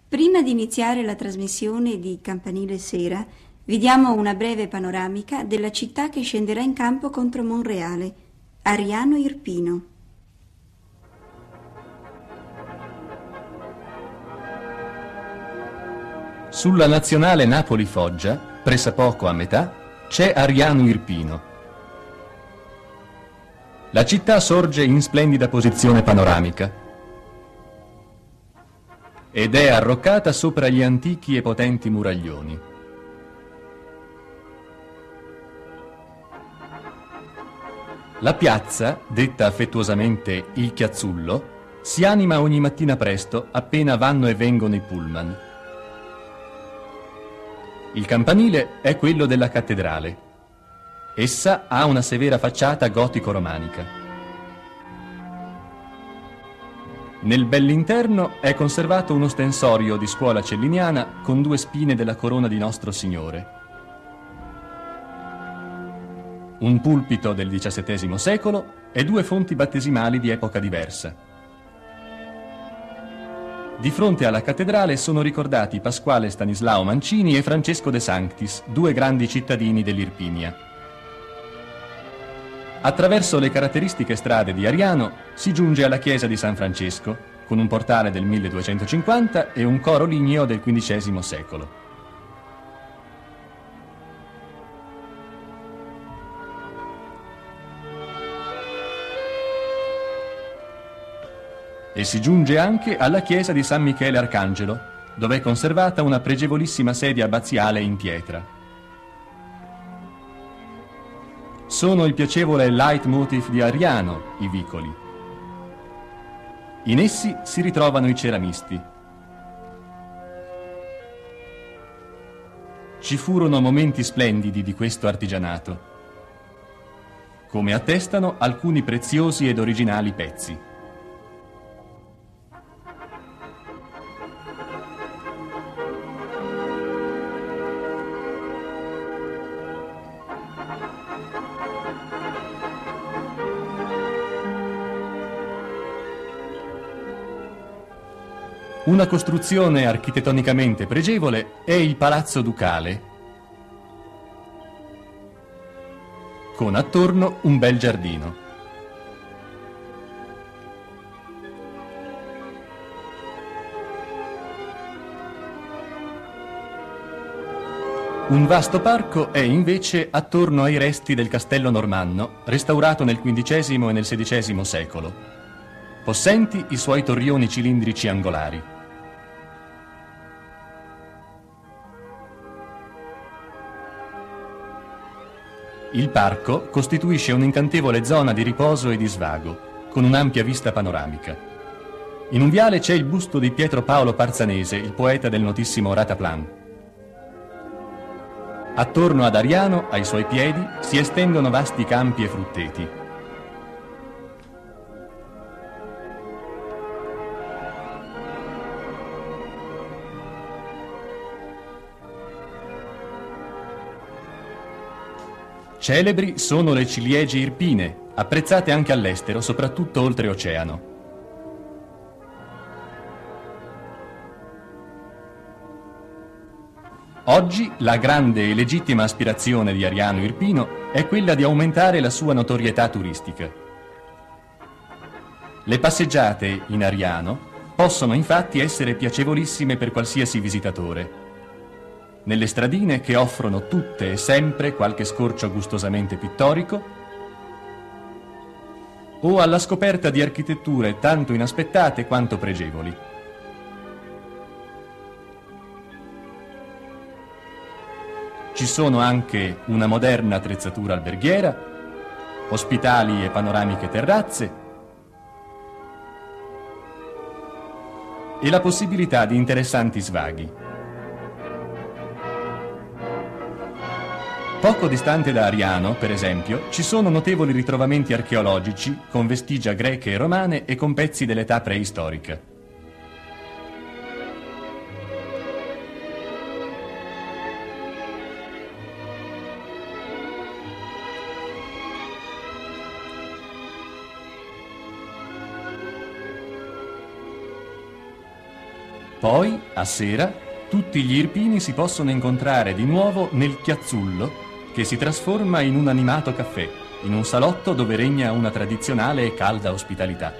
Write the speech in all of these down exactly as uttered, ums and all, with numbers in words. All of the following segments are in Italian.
Prima di iniziare la trasmissione di Campanile Sera, vi diamo una breve panoramica della città che scenderà in campo contro Monreale, Ariano Irpino. Sulla nazionale Napoli-Foggia, pressappoco a metà, c'è Ariano Irpino. La città sorge in splendida posizione panoramica ed è arroccata sopra gli antichi e potenti muraglioni. La piazza, detta affettuosamente il Chiazzullo, si anima ogni mattina presto appena vanno e vengono i pullman. Il campanile è quello della cattedrale. Essa ha una severa facciata gotico-romanica. Nel bell'interno è conservato uno stensorio di scuola celliniana con due spine della corona di Nostro Signore, un pulpito del diciassettesimo secolo e due fonti battesimali di epoca diversa. Di fronte alla cattedrale sono ricordati Pasquale Stanislao Mancini e Francesco De Sanctis, due grandi cittadini dell'Irpinia. Attraverso le caratteristiche strade di Ariano si giunge alla chiesa di San Francesco, con un portale del milleduecentocinquanta e un coro ligneo del quindicesimo secolo. E si giunge anche alla chiesa di San Michele Arcangelo, dove è conservata una pregevolissima sedia abbaziale in pietra. Sono il piacevole leitmotiv di Ariano, i vicoli. In essi si ritrovano i ceramisti. Ci furono momenti splendidi di questo artigianato, come attestano alcuni preziosi ed originali pezzi. Una costruzione architettonicamente pregevole è il Palazzo Ducale, con attorno un bel giardino. Un vasto parco è invece attorno ai resti del castello normanno, restaurato nel quindicesimo e nel sedicesimo secolo, possenti i suoi torrioni cilindrici angolari. Il parco costituisce un'incantevole zona di riposo e di svago, con un'ampia vista panoramica. In un viale c'è il busto di Pietro Paolo Parzanese, il poeta del notissimo Rataplan. Attorno ad Ariano, ai suoi piedi, si estendono vasti campi e frutteti. Celebri sono le ciliegie irpine, apprezzate anche all'estero, soprattutto oltreoceano. Oggi la grande e legittima aspirazione di Ariano Irpino è quella di aumentare la sua notorietà turistica. Le passeggiate in Ariano possono infatti essere piacevolissime per qualsiasi visitatore. Nelle stradine che offrono tutte e sempre qualche scorcio gustosamente pittorico, o alla scoperta di architetture tanto inaspettate quanto pregevoli. Ci sono anche una moderna attrezzatura alberghiera, ospitali e panoramiche terrazze e la possibilità di interessanti svaghi. Poco distante da Ariano, per esempio, ci sono notevoli ritrovamenti archeologici con vestigia greche e romane e con pezzi dell'età preistorica. Poi, a sera, tutti gli irpini si possono incontrare di nuovo nel Chiazzullo, che si trasforma in un animato caffè, in un salotto dove regna una tradizionale e calda ospitalità.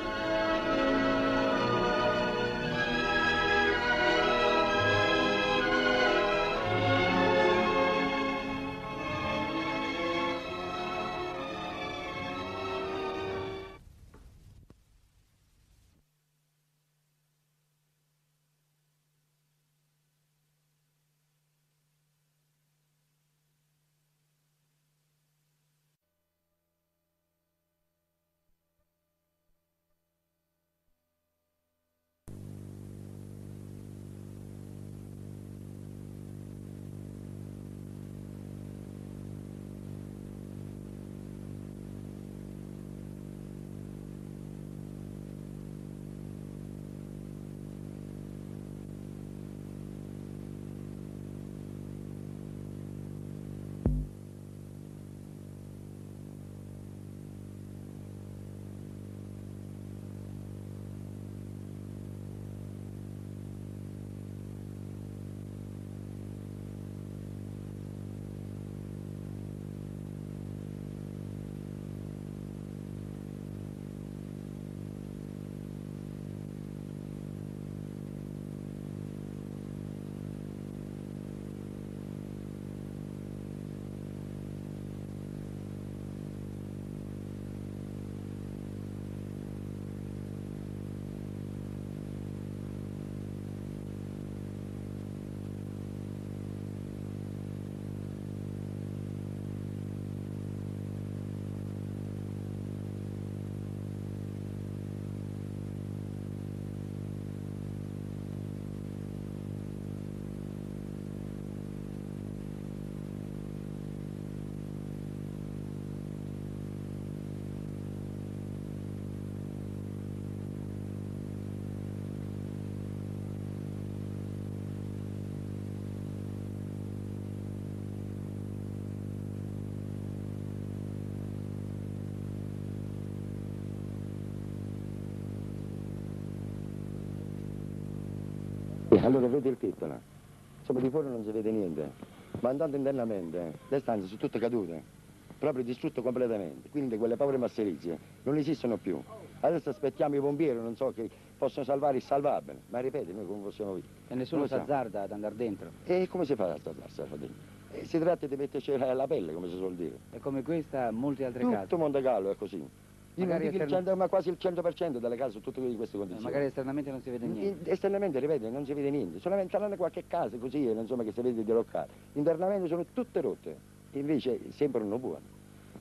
E allora vedi il tetto là, insomma di fuori non si vede niente, ma andando internamente le stanze sono tutte cadute, proprio distrutte completamente, quindi quelle povere masserizie non esistono più. Adesso aspettiamo i pompieri, non so, che possono salvare il salvabile, ma ripeto, noi come possiamo vivere? E nessuno si azzarda ad andare dentro. E come si fa a azzardarsi dentro? E si tratta di metterci la pelle, come si suol dire. E come questa, molte altre Tutto case. Tutto Monte Carlo è così. Io non dico il cento, ma quasi il cento per cento delle case sono tutte in queste condizioni. Magari esternamente non si vede niente. Esternamente, ripeto, non si vede niente. Solamente c'è qualche casa così, insomma, che si vede diroccata. Internamente sono tutte rotte. Invece sembrano buone.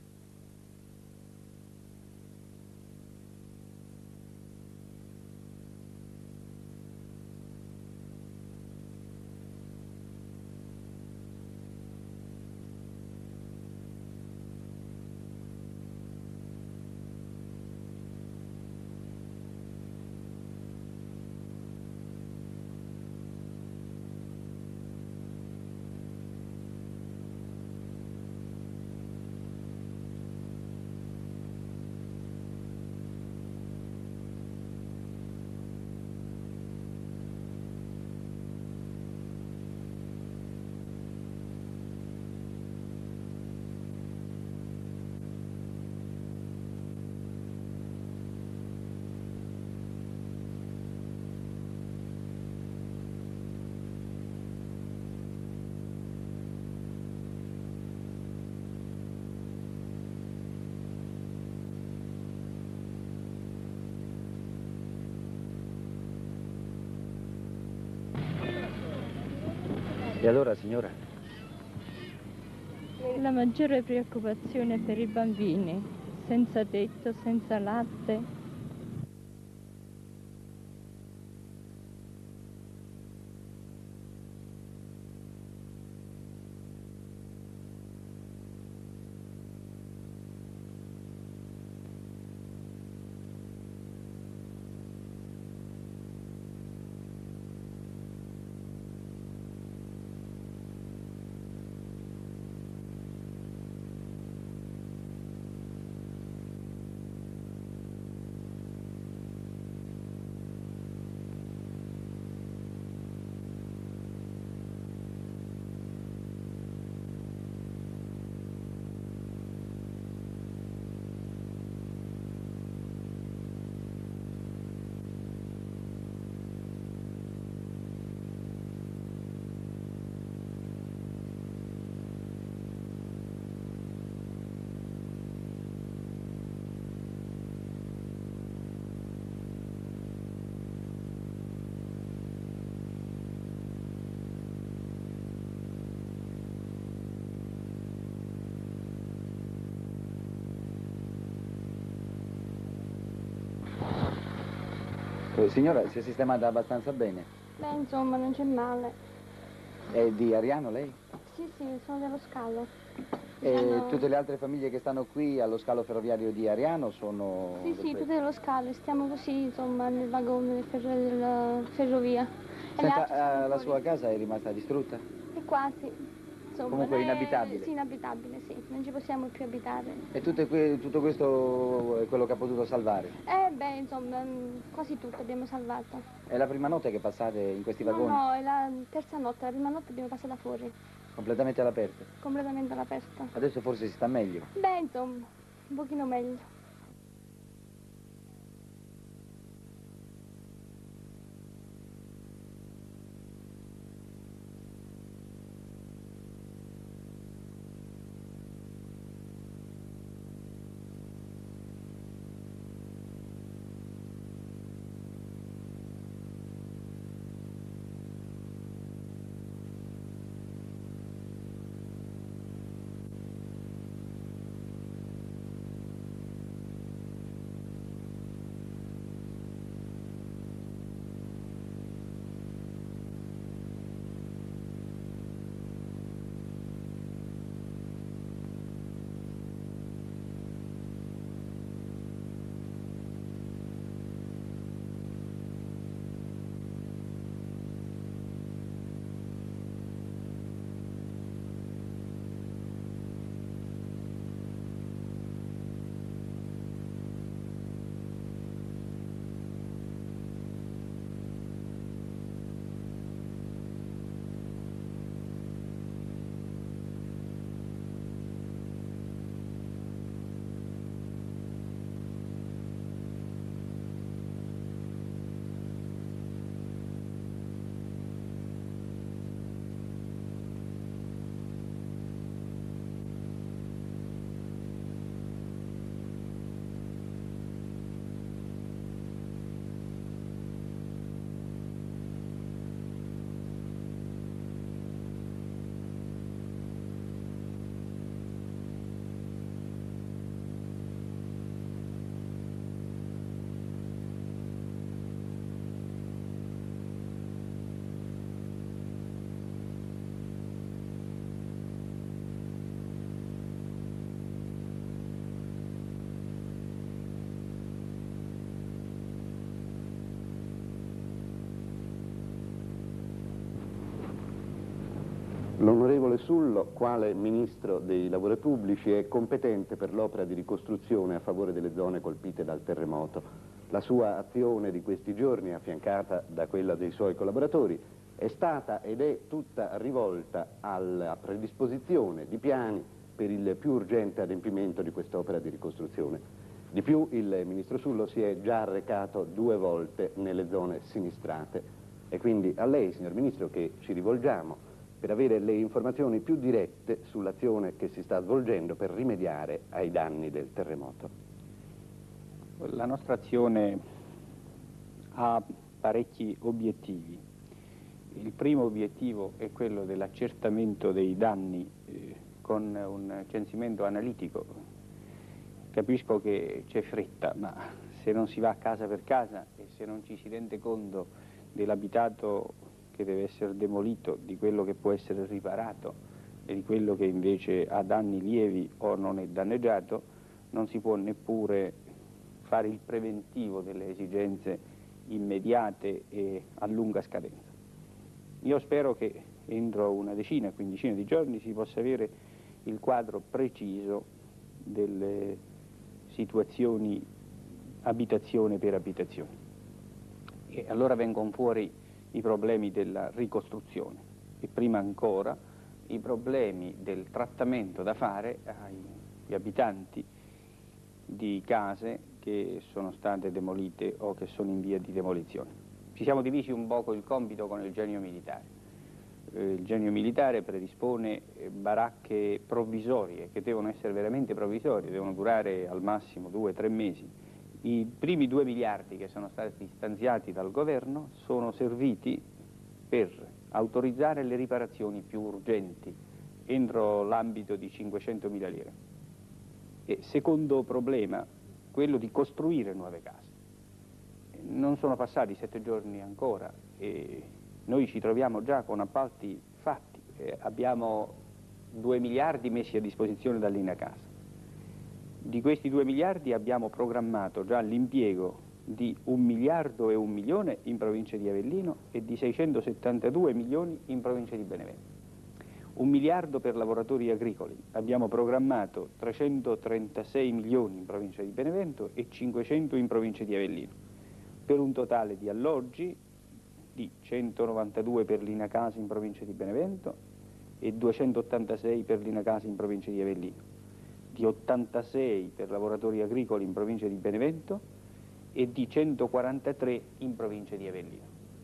E allora, signora? La maggiore preoccupazione è per i bambini, senza tetto, senza latte. Eh, signora, si è sistemata abbastanza bene? Beh, insomma, non c'è male. È di Ariano lei? Sì, sì, sono dello scalo. E Hanno... tutte le altre famiglie che stanno qui allo scalo ferroviario di Ariano sono... Sì, sì, tutte dello scalo. Stiamo così, insomma, nel vagone del ferro... della ferrovia. E le altre Senta, sono eh, la fuori. sua casa è rimasta distrutta? È quasi. Insomma, Comunque non è- inabitabile? Sì, inabitabile, sì. Non ci possiamo più abitare. E tutte que- tutto questo è quello che ha potuto salvare? Eh, beh, insomma, mm, quasi tutto abbiamo salvato. È la prima notte che passate in questi No, vagoni? no, è la terza notte. La prima notte abbiamo passata fuori, Completamente all'aperto? completamente all'aperto. Adesso forse si sta meglio? Beh, insomma, un pochino meglio. L'onorevole Sullo, quale Ministro dei Lavori Pubblici, è competente per l'opera di ricostruzione a favore delle zone colpite dal terremoto. La sua azione di questi giorni, affiancata da quella dei suoi collaboratori, è stata ed è tutta rivolta alla predisposizione di piani per il più urgente adempimento di quest'opera di ricostruzione. Di più, il Ministro Sullo si è già recato due volte nelle zone sinistrate. È quindi a lei, signor Ministro, che ci rivolgiamo per avere le informazioni più dirette sull'azione che si sta svolgendo per rimediare ai danni del terremoto. La nostra azione ha parecchi obiettivi. Il primo obiettivo è quello dell'accertamento dei danni eh, con un censimento analitico. Capisco che c'è fretta, ma se non si va casa per casa e se non ci si rende conto dell'abitato che deve essere demolito, di quello che può essere riparato e di quello che invece ha danni lievi o non è danneggiato, non si può neppure fare il preventivo delle esigenze immediate e a lunga scadenza. Io spero che entro una decina, quindicina di giorni si possa avere il quadro preciso delle situazioni abitazione per abitazione. E allora vengono fuori i problemi della ricostruzione e prima ancora i problemi del trattamento da fare agli abitanti di case che sono state demolite o che sono in via di demolizione. Ci siamo divisi un poco il compito con il genio militare. Eh, il genio militare predispone eh, baracche provvisorie che devono essere veramente provvisorie, devono durare al massimo due o tre mesi. I primi due miliardi che sono stati stanziati dal governo sono serviti per autorizzare le riparazioni più urgenti entro l'ambito di cinquecentomila lire. E secondo problema, quello di costruire nuove case. non sono passati sette giorni ancora e noi ci troviamo già con appalti fatti, eh, abbiamo due miliardi messi a disposizione dall'Ina Casa. Di questi due miliardi abbiamo programmato già l'impiego di un miliardo e un milione in provincia di Avellino e di seicentosettantadue milioni in provincia di Benevento. Un miliardo per lavoratori agricoli, abbiamo programmato trecentotrentasei milioni in provincia di Benevento e cinquecento in provincia di Avellino, per un totale di alloggi di centonovantadue per l'Ina Casa in provincia di Benevento e duecentottantasei per l'Ina Casa in provincia di Avellino, di ottantasei per lavoratori agricoli in provincia di Benevento e di centoquarantatré in provincia di Avellino.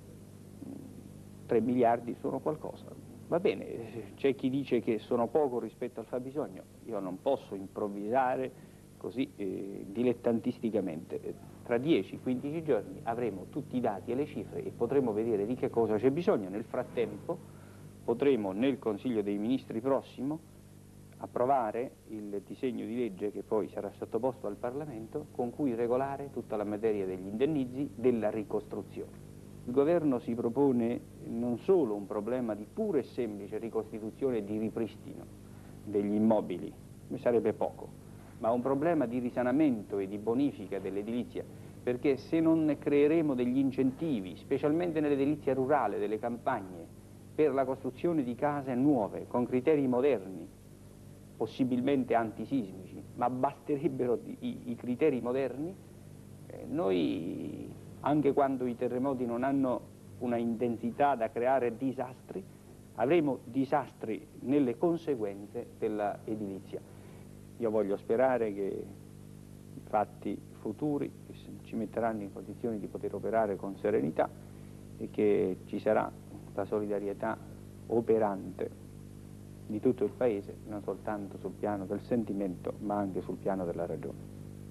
tre miliardi sono qualcosa. Va bene, c'è chi dice che sono poco rispetto al fabbisogno, io non posso improvvisare così eh, dilettantisticamente. Tra dieci quindici giorni avremo tutti i dati e le cifre e potremo vedere di che cosa c'è bisogno. Nel frattempo potremo nel Consiglio dei Ministri prossimo approvare il disegno di legge che poi sarà sottoposto al Parlamento con cui regolare tutta la materia degli indennizi della ricostruzione. Il governo si propone non solo un problema di pura e semplice ricostituzione e di ripristino degli immobili, ne sarebbe poco, ma un problema di risanamento e di bonifica dell'edilizia, perché se non creeremo degli incentivi, specialmente nell'edilizia rurale, delle campagne, per la costruzione di case nuove, con criteri moderni, possibilmente antisismici, ma basterebbero i, i criteri moderni, eh, noi, anche quando i terremoti non hanno una intensità da creare disastri, avremo disastri nelle conseguenze della edilizia. Io voglio sperare che i fatti futuri ci metteranno in condizioni di poter operare con serenità e che ci sarà la solidarietà operante di tutto il Paese, non soltanto sul piano del sentimento, ma anche sul piano della ragione.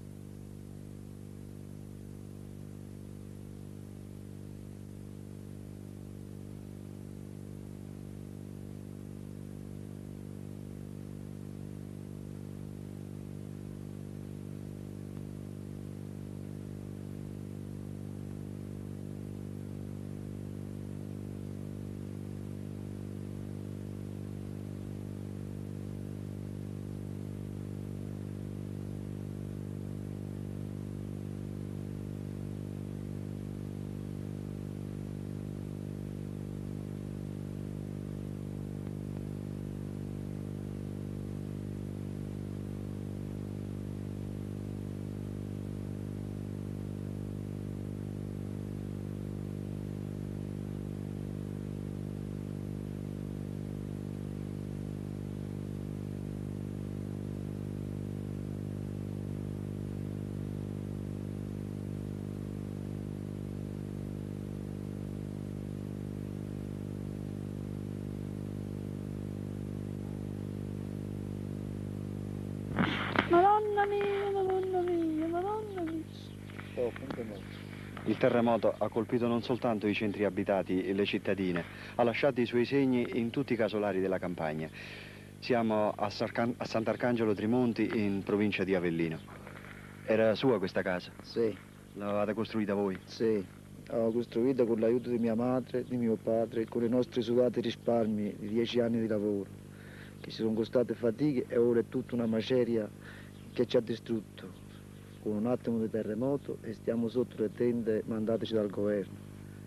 Madonna mia, madonna mia, madonna mia. Oh, Il terremoto ha colpito non soltanto i centri abitati e le cittadine, ha lasciato i suoi segni in tutti i casolari della campagna. Siamo a, Sarcan a Sant'Arcangelo Trimonti, in provincia di Avellino. Era sua questa casa? Sì. L'avete costruita voi? Sì, l'ho costruita con l'aiuto di mia madre, di mio padre, con i nostri sudati risparmi di dieci anni di lavoro, che ci sono costate fatiche e ora è tutta una maceria che ci ha distrutto con un attimo di terremoto e stiamo sotto le tende mandateci dal governo.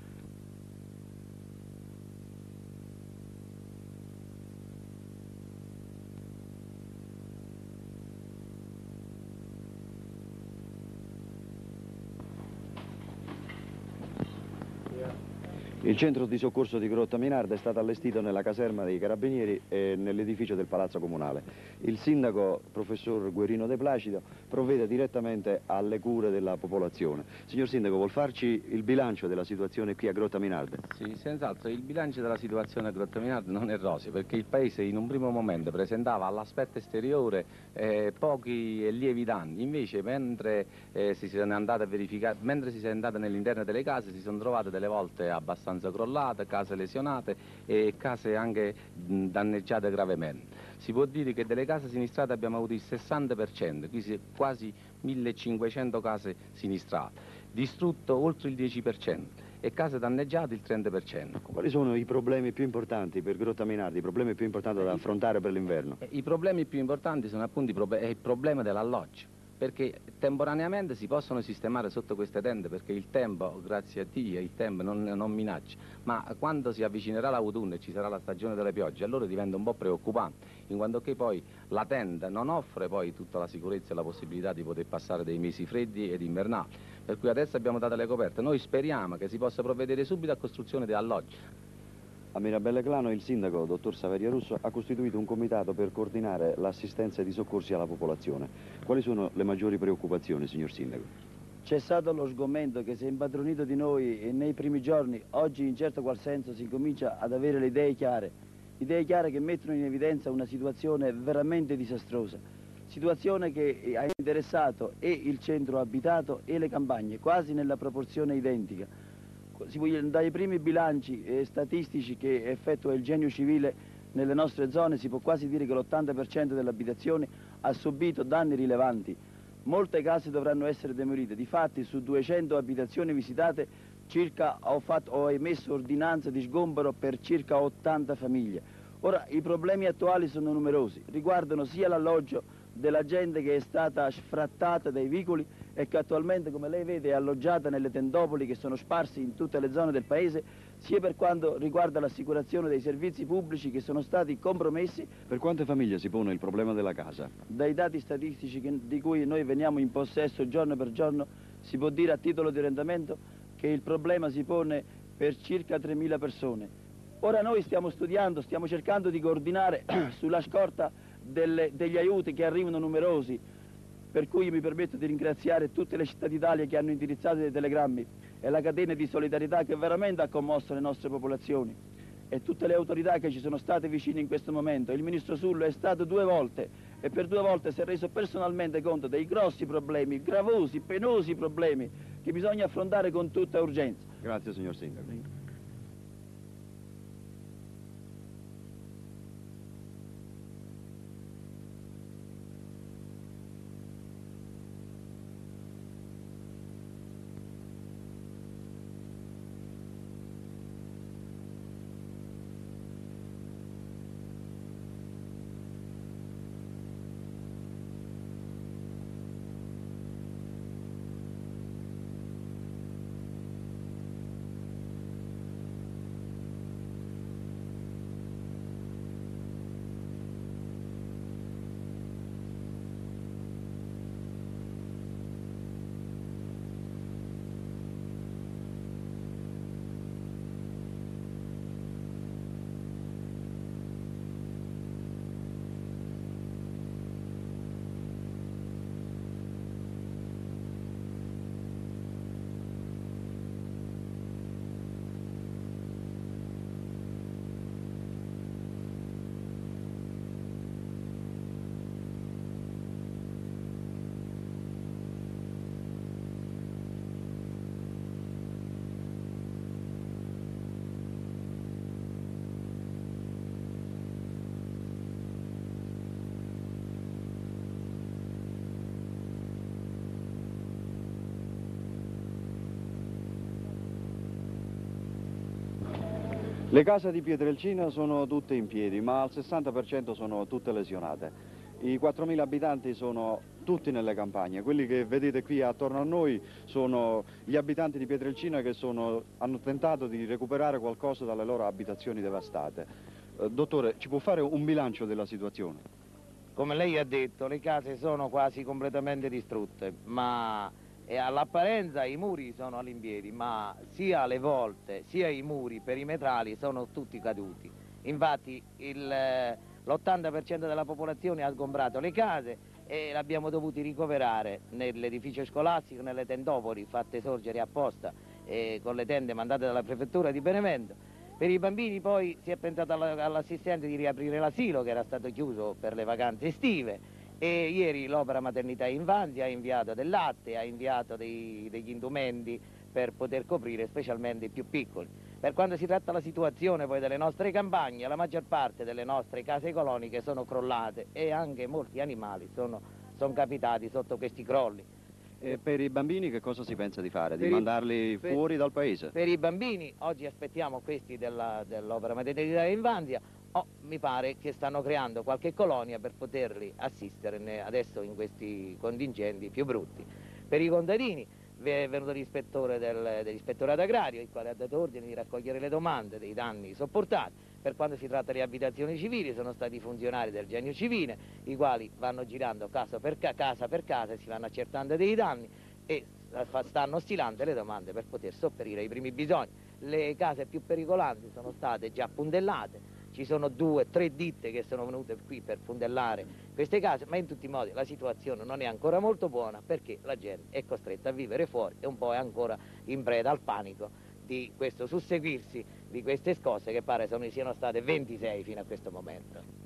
Il centro di soccorso di Grottaminarda è stato allestito nella caserma dei Carabinieri e nell'edificio del Palazzo Comunale. Il sindaco, professor Guerino De Placido, provvede direttamente alle cure della popolazione. Signor sindaco, vuol farci il bilancio della situazione qui a Grottaminarda? Sì, senz'altro. Il bilancio della situazione a Grottaminarda non è roseo, perché il paese in un primo momento presentava all'aspetto esteriore eh, pochi e lievi danni. Invece, mentre, eh, si è andata a verificare, mentre si è andata nell'interno delle case, si sono trovate delle volte abbastanza crollate, case lesionate e case anche mh, danneggiate gravemente. Si può dire che delle case sinistrate abbiamo avuto il sessanta per cento, quindi quasi millecinquecento case sinistrate. distrutto oltre il dieci per cento e case danneggiate il trenta per cento. Quali sono i problemi più importanti per Grotta Mainardi, i problemi più importanti da affrontare per l'inverno? I problemi più importanti sono appunto i prob- è il problema dell'alloggio, perché temporaneamente si possono sistemare sotto queste tende, perché il tempo, grazie a Dio, il tempo non, non minaccia, ma quando si avvicinerà l'autunno e ci sarà la stagione delle piogge, allora diventa un po' preoccupante, in quanto che poi la tenda non offre poi tutta la sicurezza e la possibilità di poter passare dei mesi freddi ed invernali, per cui adesso abbiamo dato le coperte. Noi speriamo che si possa provvedere subito a costruzione di alloggi. A Mirabelle Clano il sindaco, dottor Saverio Russo, ha costituito un comitato per coordinare l'assistenza ed i soccorsi alla popolazione. Quali sono le maggiori preoccupazioni, signor sindaco? C'è stato lo sgomento che si è impadronito di noi e nei primi giorni, oggi in certo qual senso si comincia ad avere le idee chiare, idee chiare che mettono in evidenza una situazione veramente disastrosa, situazione che ha interessato e il centro abitato e le campagne, quasi nella proporzione identica. Dai primi bilanci eh, statistici che effettua il Genio Civile nelle nostre zone si può quasi dire che l'ottanta per cento delle abitazioni ha subito danni rilevanti. Molte case dovranno essere demolite, difatti su duecento abitazioni visitate circa ho, fatto, ho emesso ordinanze di sgombero per circa ottanta famiglie. Ora i problemi attuali sono numerosi, riguardano sia l'alloggio della gente che è stata sfrattata dai vicoli e che attualmente, come lei vede, è alloggiata nelle tendopoli che sono sparsi in tutte le zone del paese, sia per quanto riguarda l'assicurazione dei servizi pubblici che sono stati compromessi. Per quante famiglie si pone il problema della casa? Dai dati statistici che, di cui noi veniamo in possesso giorno per giorno, si può dire a titolo di orientamento che il problema si pone per circa tremila persone. Ora noi stiamo studiando, stiamo cercando di coordinare sulla scorta delle, degli aiuti che arrivano numerosi, per cui mi permetto di ringraziare tutte le città d'Italia che hanno indirizzato dei telegrammi e la catena di solidarietà che veramente ha commosso le nostre popolazioni e tutte le autorità che ci sono state vicine in questo momento. Il ministro Sullo è stato due volte e per due volte si è reso personalmente conto dei grossi problemi, gravosi, penosi problemi che bisogna affrontare con tutta urgenza. Grazie signor Sindaco. Le case di Pietrelcina sono tutte in piedi, ma al sessanta per cento sono tutte lesionate. I quattromila abitanti sono tutti nelle campagne. Quelli che vedete qui attorno a noi sono gli abitanti di Pietrelcina che sono, hanno tentato di recuperare qualcosa dalle loro abitazioni devastate. Eh, dottore, ci può fare un bilancio della situazione? Come lei ha detto, le case sono quasi completamente distrutte, ma all'apparenza i muri sono all'impiedi, ma sia le volte sia i muri perimetrali sono tutti caduti. Infatti l'ottanta per cento della popolazione ha sgombrato le case e l'abbiamo dovuti ricoverare nell'edificio scolastico, nelle tendopoli fatte sorgere apposta eh, con le tende mandate dalla prefettura di Benevento. Per i bambini poi si è pensato all'assistente di riaprire l'asilo che era stato chiuso per le vacanze estive. E ieri l'opera maternità e infanzia ha inviato del latte, ha inviato dei, degli indumenti per poter coprire specialmente i più piccoli. Per quanto si tratta la situazione poi delle nostre campagne, la maggior parte delle nostre case coloniche sono crollate e anche molti animali sono, sono capitati sotto questi crolli. E per i bambini che cosa si pensa di fare? Di Per i- mandarli per- fuori dal paese? Per i bambini, oggi aspettiamo questi della- dell'opera maternità in Infanzia, o mi pare che stanno creando qualche colonia per poterli assistere ne- adesso in questi contingenti più brutti. Per i contadini è venuto l'ispettore del, dell'ispettorato agrario, il quale ha dato ordine di raccogliere le domande dei danni sopportati. Per quanto si tratta delle abitazioni civili, sono stati funzionari del genio civile, i quali vanno girando casa per, ca- casa, per casa e si vanno accertando dei danni e fa- stanno stilando le domande per poter sopperire ai primi bisogni. Le case più pericolanti sono state già puntellate, ci sono due, tre ditte che sono venute qui per puntellare queste case, ma in tutti i modi la situazione non è ancora molto buona perché la gente è costretta a vivere fuori e un po' è ancora in preda al panico di questo susseguirsi di queste scosse che pare sono, siano state ventisei fino a questo momento.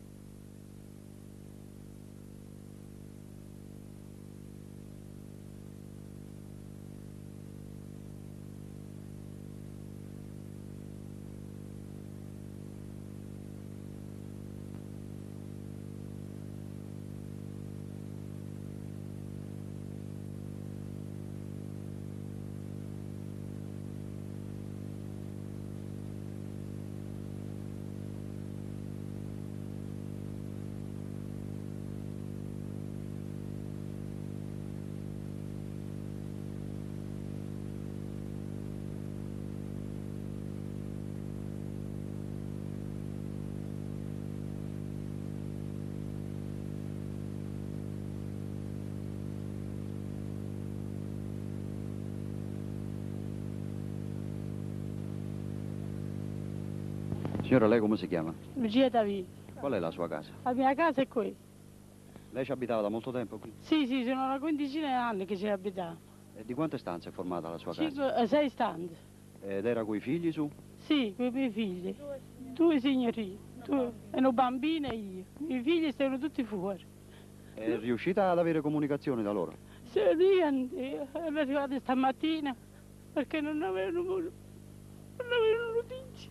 Signora, lei come si chiama? Lucia Davì. Qual è la sua casa? La mia casa è qui. Lei ci abitava da molto tempo qui? Sì, sì, sono una quindicina di anni che ci abitiamo. E di quante stanze è formata la sua casa? Cinque, eh, sei stanze. Ed era coi figli su? Sì, con i miei figli. Due signorini. Due. E una bambina e io. I miei figli stavano tutti fuori. È riuscita ad avere comunicazione da loro? Sì, erano arrivati stamattina perché non avevano, non avevano notizie.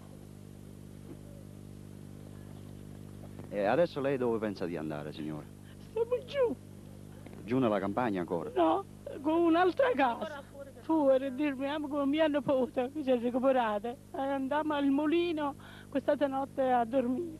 E adesso lei dove pensa di andare, signore? Stiamo giù. Giù nella campagna ancora? No, con un'altra casa. Fuori, a dirmi, ah, come mia nipote che si è recuperata. E andiamo al mulino questa notte a dormire.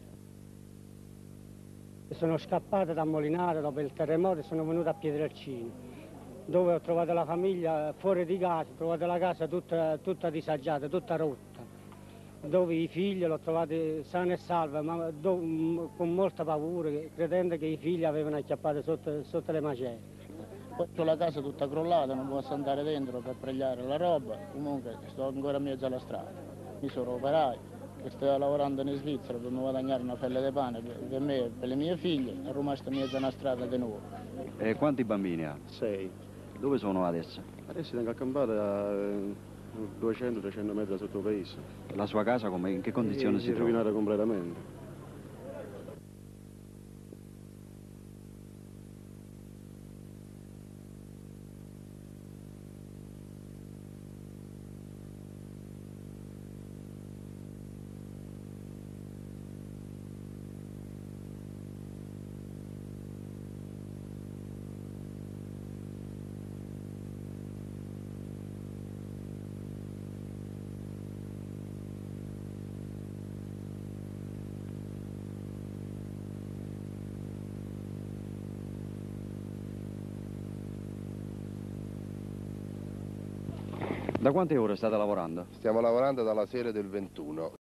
Sono scappata da Molinare dopo il terremoto e sono venuta a Pietrelcina, dove ho trovato la famiglia fuori di casa, ho trovato la casa tutta, tutta disagiata, tutta rotta, dove i figli l'ho trovati sani e salvi, ma do, con molta paura, credendo che i figli avevano acchiappato sotto, sotto le macerie. Ho la casa tutta crollata, non posso andare dentro per pregliare la roba, comunque sto ancora in mezzo alla strada. Mi sono operaio, che sto lavorando in Svizzera per mi guadagnare una fella di pane per, per me e per le mie figlie, è rimasto in mezzo alla strada di nuovo. E quanti bambini ha? Sei. Dove sono adesso? Adesso tengo accampare a duecento trecento metri sotto il paese. La sua casa come, in che condizioni E si si è trova? rovinata completamente. Da quante ore state lavorando? Stiamo lavorando dalla sera del ventuno.